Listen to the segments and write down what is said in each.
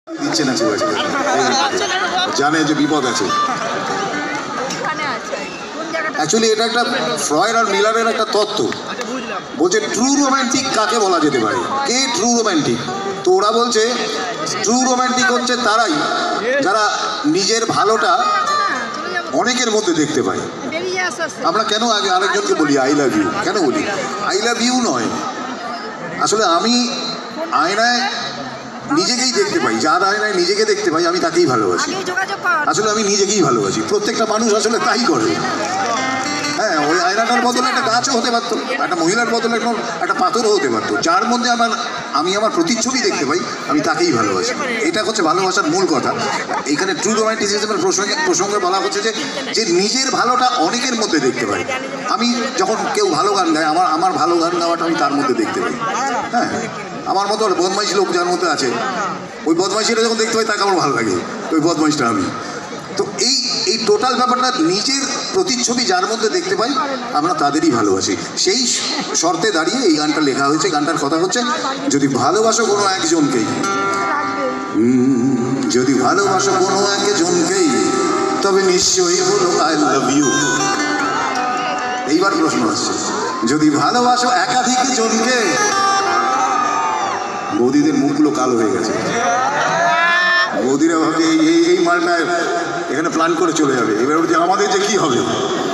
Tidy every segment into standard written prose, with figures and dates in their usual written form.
দিচ্ছে না চিবাইছে, জানে যে বিপদ আছে। অ্যাকচুয়ালি এটা একটা ফ্রয়েড আর মিলারের একটা তত্ত্ব, বলছে ট্রু রোম্যান্টিক কাকে বলা যেতে পারে, কে ট্রু রোম্যান্টিক। তো ওরা বলছে ট্রু রোম্যান্টিক হচ্ছে তারাই যারা নিজের ভালোটা অনেকের মধ্যে দেখতে পায়। আমরা কেন আগে আরেকজনকে বলি আই লাভ ইউ, কেন বলি আই লাভ ইউ নয়, আসলে আমি আয়নায় নিজেকেই দেখতে পাই, যার আয়নায় নিজেকে দেখতে পাই আমি তাকেই ভালোবাসি। আসলে আমি নিজেকেই ভালোবাসি, প্রত্যেকটা মানুষ আসলে তাই করে। হ্যাঁ, ওই আয়নাটার বদলে একটা গাছও হতে পারতো, একটা মহিলার বদলে একটা পাথরও হতে পারতো, যার মধ্যে আমি আমার প্রতিচ্ছবি দেখতে পাই আমি তাকেই ভালোবাসি। এটা হচ্ছে ভালোবাসার মূল কথা। এখানে ট্রু রোম্যান্টিসিজমের প্রসঙ্গে বলা হচ্ছে যে নিজের ভালোটা অনেকের মধ্যে দেখতে পাই। আমি যখন কেউ ভালো গান গায়, আমার ভালো গান গাওয়াটা আমি তার মধ্যে দেখতে পাই। হ্যাঁ, আমার মতো বদমাইশ লোক যার মধ্যে আছে, ওই বদমাইশিটা যখন দেখতে পাই তাকে আমার ভালো লাগে, ওই বদমাইশটা আমি। তো এই টোটাল ব্যাপারটা নিজের প্রতিচ্ছবি যার মধ্যে দেখতে পাই আমরা তাদেরই ভালোবাসি। সেই শর্তে দাঁড়িয়ে এই গানটা লেখা হয়েছে। গানটার কথা হচ্ছে যদি ভালোবাসো কোনো একজনকেই, যদি ভালোবাসো কোনো একজনকেই তবে নিশ্চয়ই বলো আই লাভ ইউ। এইবার প্রশ্ন আসছে, যদি ভালোবাসো একাধিক জনকে, বৌদিদের মুখগুলো কালো হয়ে গেছে, বৌদিরা ভাবে এই মালটা এখানে প্ল্যান করে চলে যাবে, এবার বলছে আমাদের যে কি হবে।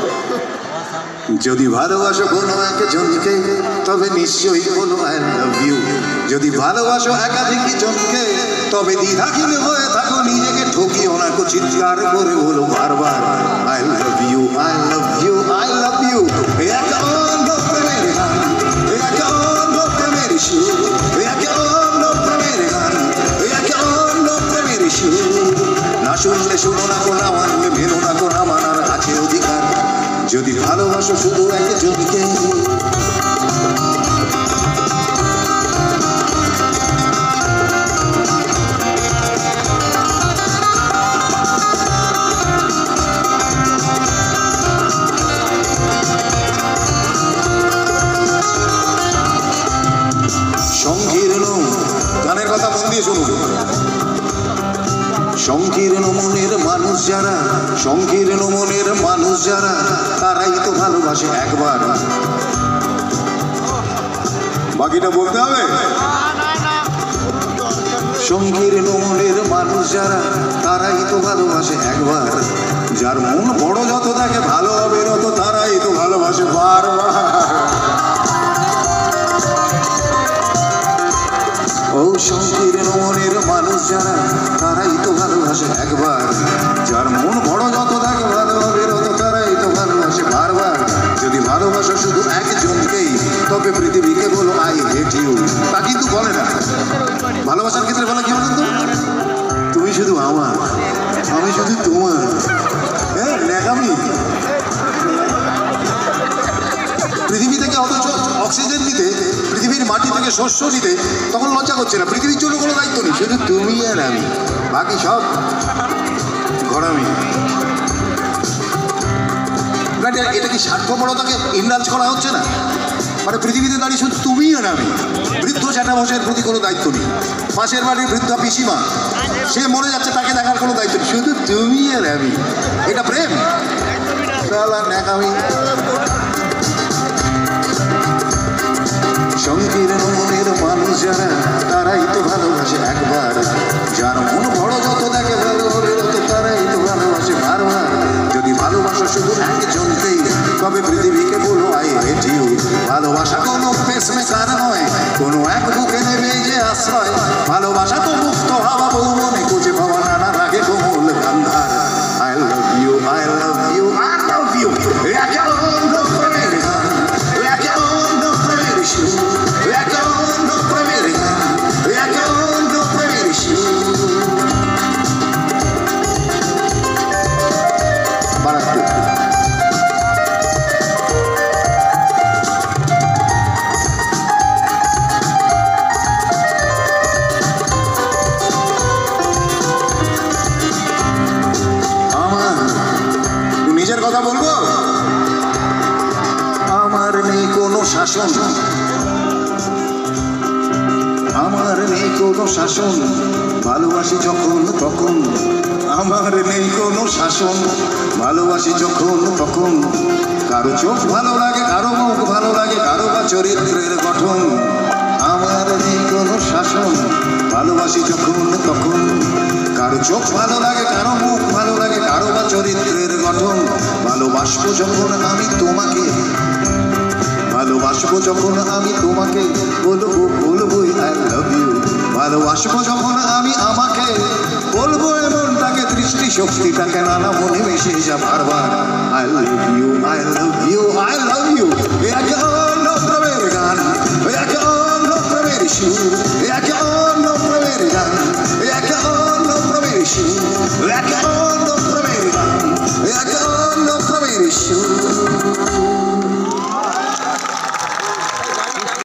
যদি ভালোবাসো কোনো একজনকে তবে নিশ্চয়ই বলো আই লাভ ইউ। যদি ভালোবাসো একাধিক জনকে তবে দ্বিধাহীন হয়ে থাকো, নিজেকে ঠকিও না, চিৎকার করে বলো বারবার I love you, I love you, I love you. একান্ত প্রেমের গান, একান্ত প্রেমের সুর, একান্ত প্রেমের গান, একান্ত প্রেমের সুর। না শুনলে শুনো না, না মানলে মেনো না, না মানার আছে অধিকার। যদি ভালোবাসো শুধু একজনকে, সংকীর্ণ গানের কথা মন দিয়ে শুনুন। সংকীর্ণ মনের মানুষ যারা, সংকীর্ণ মনের মানুষ যারা, তারাই তো ভালোবাসে একবার। বাকিটা বলতে হবে। সংকীর্ণ মনের মানুষ যারা, তারাই তো ভালোবাসে একবার। যার মন বড় যত থাকে ভালো হবে তত, তারাই তো ভালোবাসে বারবার। ও সংকীর্ণ মনের মানুষ যারা, তারাই তো ভালোবাসে একবার। যার মন বড় যত থাকে ভালো হবে তত, তারাই তো ভালোবাসে বারবার। যদি ভালোবাসো শুধু একজনকেই তবে পৃথিবীকে বলো আই হেট ইউ। তা কিন্তু বলে না, ভালোবাসার ক্ষেত্রে বলে কি বলেন তো, তুমি শুধু আমার, আমি শুধু তোমার। হ্যাঁ, ন্যাকামি। পৃথিবী থেকে অথচ অক্সিজেন নিতে, পৃথিবীর মাটি থেকে শস্য নিতে তখন লজ্জা করছে না, পৃথিবীর জন্য কোনো দায়িত্ব নেই, শুধু তুমি আর আমি, বাকি সব ঘোরামি। এটা কি স্বার্থপরতাকে ইন্ডালজ করা হচ্ছে না? মানে পৃথিবীতে দাঁড়িয়ে শুধু তুমি আর আমি, বৃদ্ধ জ্যাঠামশাইয়ের প্রতি কোনো দায়িত্ব নেই, পাশের বাড়ির বৃদ্ধা পিসিমা সে মরে যাচ্ছে তাকে দেখার কোনো দায়িত্ব নেই, শুধু তুমি আর আমি। এটা প্রেম? ন্যাকামি। সংকীর্ণ মনের মানুষ যারা, তারাই তো ভালোবাসে একবার। যার মন বড় যত দেখে ভালো হবে তত, তারাই তো ভালোবাসে বারবার। যদি ভালোবাসো শুধু একজনকেই তবে পৃথিবীকে বলো আই হেট ইউ। ভালোবাসা কোনো পেসমেকার নয়, কোনো এক বুকে নেবে যে আশ্রয়। ভালোবাসা তো মুক্ত হওয়া বউ মনে খুঁজে পাওয়া নানা রাগে কোমল কান্ধার। I love you, I love you, I love you. একান্ত প্রেমের গান, একান্ত প্রেমের সুর, একান্ত প্রেমের গান, একান্ত প্রেমের সুর। নিজের কথা বলবো, আমার নেই কোনো শাসন, আমার নেই কোনো কোনো শাসন, ভালোবাসি যখন তখন আমার নেই কোনো শাসন, ভালোবাসি যখন তখন কারো চোখ ভালো লাগে, কারো মুখ ভালো লাগে, কারো বা চরিত্রের গঠন, আমার নেই কোনো শাসন, ভালোবাসি যখন তখন কারো চোখ ভালো লাগে, কারো মুখ ভালো লাগে, কারো বা চরিত্রের গঠন, ভালোবাসবো যখন আমি তোমাকে, ভালোবাসবো যখন আমি তোমাকে, বলবো বলবোই আই লাভ ইউ, ভালোবাসবো যখন আমি আমাকে, বলবো এমনটাকে দৃষ্টি শক্তিটাকে নানা মনে মিশে যা বারবার I love you, I love you, I love you.